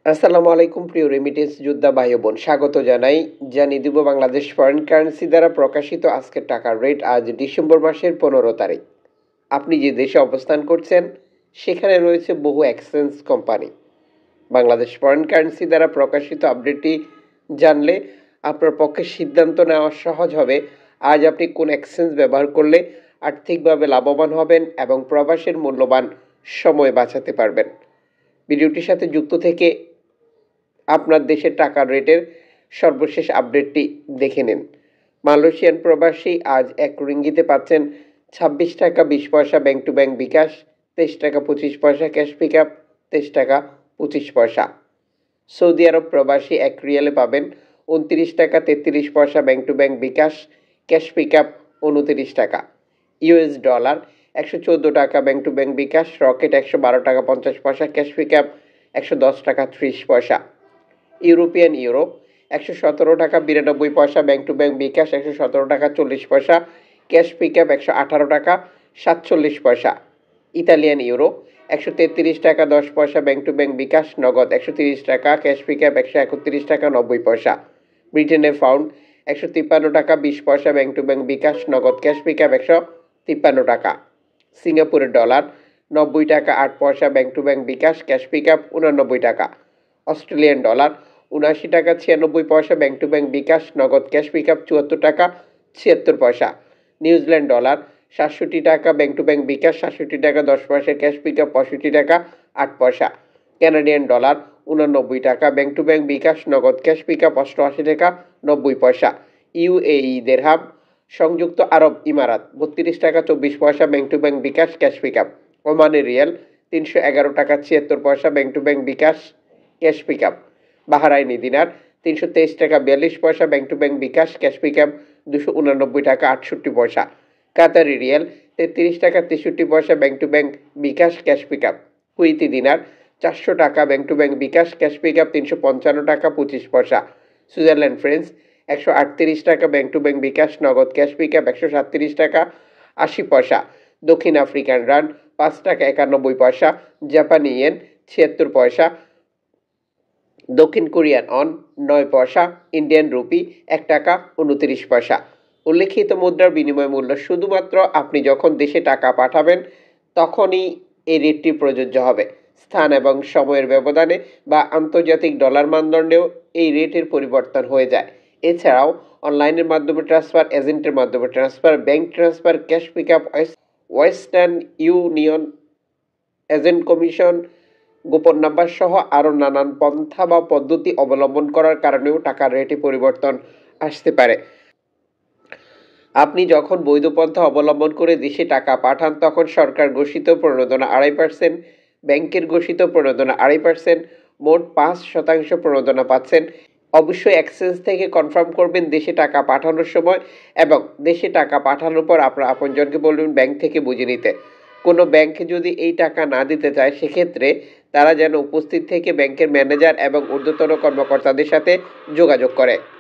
আসসালামু আলাইকুম প্রিয় রেমিটেন্স যোদ্ধা ভাই ও বোন, স্বাগত জানাই। জানিয়ে দিব বাংলাদেশ ফরেন কারেন্সি দ্বারা প্রকাশিত আজকের টাকার রেট আজ ডিসেম্বর মাসের 15 তারিখ। আপনি যে দেশে অবস্থান করছেন সেখানে রয়েছে বহু exchange company. Bangladesh foreign currency দ্বারা প্রকাশিত আপডেটটি জানলে আপনার পক্ষে সিদ্ধান্ত নেওয়া সহজ হবে আজ আপনি কোন এক্সচেঞ্জ ব্যবহার করলে আর্থিকভাবে লাভবান হবেন এবং প্রবাসের মূল্যবান সময় বাঁচাতে পারবেন। ভিডিওটির সাথে যুক্ত থেকে আপনার দেশের টাকার রেটের সর্বশেষ আপডেটটি দেখে নিন। মালয়েশিয়ান প্রবাসী আজ 1 রিঙ্গিতে পাচ্ছেন 26 টাকা 20 পয়সা ব্যাংক টু ব্যাংক বিকাশ, 23 টাকা 25 পয়সা ক্যাশ পিকআপ, 23 টাকা 25 পয়সা। সৌদি আরব প্রবাসী 1 রিয়ালে পাবেন 29 টাকা 33 পয়সা bank to bank bKash, cash pickup 29 টাকা। ইউএস ডলার 114 টাকা bank to bank bKash, Rocket 112 টাকা 50 পয়সা ক্যাশ পিকআপ, 110 টাকা 30 পয়সা। ইউরোপিয়ান ইউরো 117 টাকা 92 পয়সা ব্যাংক টু ব্যাংক বিকাশ, 117 টাকা 40 পয়সা ক্যাশ পিকআপ, 118 টাকা 47 পয়সা। ইতালিয়ান ইউরো 133 টাকা 10 পয়সা ব্যাংক টু ব্যাংক বিকাশ, নগদ 130 টাকা ক্যাশ পিকআপ, 131 টাকা 90 পয়সা। ব্রিটেনের পাউন্ড 153 টাকা 20 পয়সা ব্যাংক টু ব্যাংক বিকাশ, নগদ ক্যাশ পিকআপ 153 টাকা। সিঙ্গাপুরের ডলার 90 টাকা 8 পয়সা bank to bank bKash, cash pickup 89 টাকা। অস্ট্রেলিয়ান ডলার 79 টাকা 96 পয়সা ব্যাংক টু ব্যাংক বিকাশ, নগদ ক্যাশ পিকআপ 74 টাকা 76 পয়সা। নিউজিল্যান্ড ডলার 67 টাকা ব্যাংক টু ব্যাংক বিকাশ, 67 টাকা 10 পয়সা ক্যাশ পিকআপ, 65 টাকা 8 পয়সা। কানাডিয়ান ডলার 89 টাকা ব্যাংক টু ব্যাংক বিকাশ, নগদ ক্যাশ পিকআপ 88 টাকা 90 পয়সা। ইউএই দেরহাম সংযুক্ত আরব ইমারাত 32 টাকা 24 পয়সা bank to bank bKash, cash pickup. ওমানের রিয়াল 311 টাকা 76 পয়সা bank to bank bKash, cash pickup. Bahraini দিনার 323 টাকা 42 পয়সা bank to bank bKash, cash pickup 289 টাকা 68 পয়সা। কাতারি রিয়াল 33 টাকা 63 পয়সা bank to bank bKash, cash pickup. Kuwaiti দিনার 400 টাকা bank to bank bKash, cash pickup 355 টাকা 25 পয়সা। সুইজারল্যান্ড ফ্রেন্স 138 টাকা ব্যাংক টু ব্যাংক বিকাশ, নগদ ক্যাশ পিকআপ 137 টাকা 80 পয়সা। দক্ষিণ আফ্রিকান রান 5 টাকা 91 পয়সা। জাপানি ইয়েন 76 পয়সা। দক্ষিণ কোরিয়ান অন 9 পয়সা। ইন্ডিয়ান রুপি 1 টাকা 29 পয়সা। উল্লেখিত মুদ্রার বিনিময় মূল্য শুধুমাত্র আপনি যখন দেশে টাকা পাঠাবেন তখনই এই রেটটি প্রযোজ্য হবে। স্থান এবং সময়ের ব্যবধানে বা আন্তর্জাতিক ডলার মানদণ্ডেও এই রেটের পরিবর্তন হয়ে যায়। এছাড়াও অনলাইনের মাধ্যমে ট্রান্সফার, এজেন্টের মাধ্যমে transfer, bank transfer, cash pickup, Western Union, agent commission, গোপন নাম্বার সহ আরও নানান পন্থা বা পদ্ধতি অবলম্বন করার কারণেও টাকার রেটে পরিবর্তন আসতে পারে। আপনি যখন বৈধ পন্থা অবলম্বন করে দেশে টাকা পাঠান তখন সরকার ঘোষিত প্রণোদনা 2.5%, ব্যাংকের ঘোষিত প্রণোদনা 2.5%, মোট 5% প্রণোদনা পাচ্ছেন। অবশ্যই এক্সচেঞ্জ থেকে কনফার্ম করবেন দেশে টাকা পাঠানোর সময়, এবং দেশে টাকা পাঠানোর পর আপনার আপনজনকে বলবেন ব্যাংক থেকে বুঝে নিতে। কোনো ব্যাংকে যদি এই টাকা না দিতে চায় সেক্ষেত্রে তারা যেন উপস্থিত থেকে ব্যাংকের ম্যানেজার এবং ঊর্ধ্বতন কর্মকর্তাদের সাথে যোগাযোগ করে।